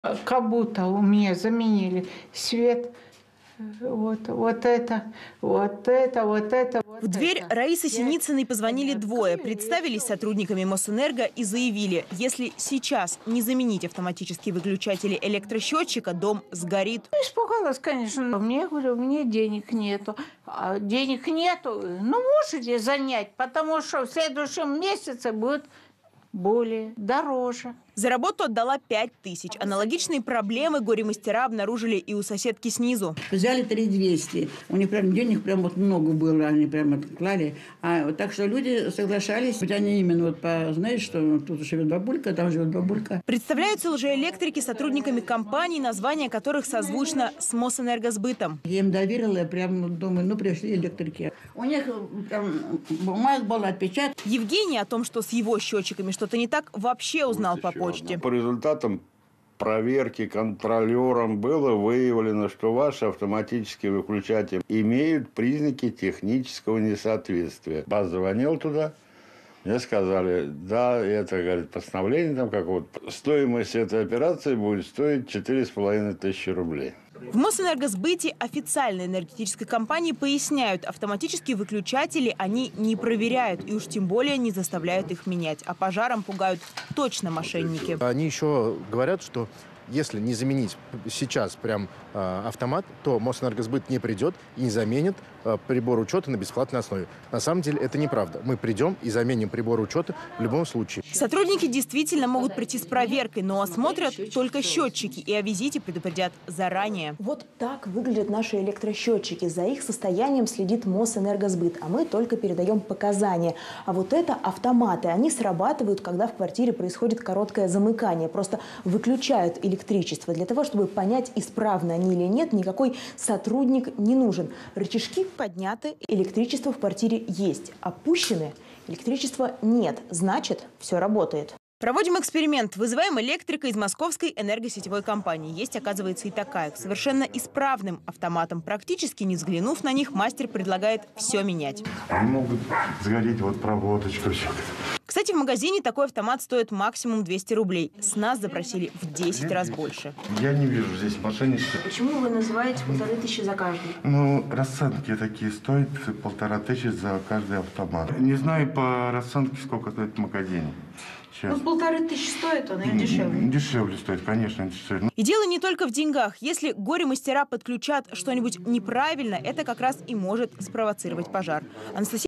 Как будто у меня заменили свет. Вот это. В дверь Раисы Синицыной позвонили двое, представились сотрудниками Мосэнерго и заявили, если сейчас не заменить автоматические выключатели электросчетчика, дом сгорит. Испугалась, конечно. Мне говорю, у меня денег нету. А денег нету, можете занять, потому что в следующем месяце будет более дороже. За работу отдала 5000. Аналогичные проблемы горе-мастера обнаружили и у соседки снизу. Взяли 3200. У них прям денег прям вот много было, они прям отклали. Так что люди соглашались. Хоть они именно знаешь, что тут живет бабулька, там живет бабулька. Представляются лжеэлектрики сотрудниками компаний, названия которых созвучно с Мосэнергосбытом. Я им доверила, прям думаю, пришли электрики. У них там бумага была, отпечаток. Евгений о том, что с его счетчиками что-то не так, вообще узнал по почте. По результатам проверки контролером было выявлено, что ваши автоматические выключатели имеют признаки технического несоответствия. Позвонил туда, мне сказали, да, это, говорит, постановление там какого-то. Стоимость этой операции будет стоить 4500 рублей. В Мосэнергосбыте официальной энергетической компании поясняют, автоматические выключатели они не проверяют и уж тем более не заставляют их менять. А пожаром пугают точно мошенники. Они еще говорят, что если не заменить сейчас прям автомат, то Мосэнергосбыт не придет и не заменит прибор учета на бесплатной основе. На самом деле это неправда. Мы придем и заменим прибор учета в любом случае. Сотрудники действительно могут прийти с проверкой, но осмотрят только счетчики и о визите предупредят заранее. Вот так выглядят наши электросчетчики. За их состоянием следит Мосэнергосбыт, а мы только передаем показания. А вот это автоматы. Они срабатывают, когда в квартире происходит короткое замыкание. Просто выключают электричество. Для того, чтобы понять, исправны они или нет, никакой сотрудник не нужен. Рычажки подняты, электричество в квартире есть. Опущены, электричества нет. Значит, все работает. Проводим эксперимент. Вызываем электрика из московской энергосетевой компании. Есть, оказывается, и такая. К совершенно исправным автоматам. Практически не взглянув на них, мастер предлагает все менять. Они могут сгореть, проводочка, все. Кстати, в магазине такой автомат стоит максимум 200 рублей. С нас запросили в 10 раз больше. Я не вижу здесь мошенничества. Почему вы называете 1500 за каждый? Расценки такие стоят 1500 за каждый автомат. Не знаю по расценке, сколько стоит в магазине. Сейчас. 1500 стоит, он и дешевле. Дешевле стоит, конечно, дешевле. И дело не только в деньгах. Если горе-мастера подключат что-нибудь неправильно, это как раз и может спровоцировать пожар. Анастасия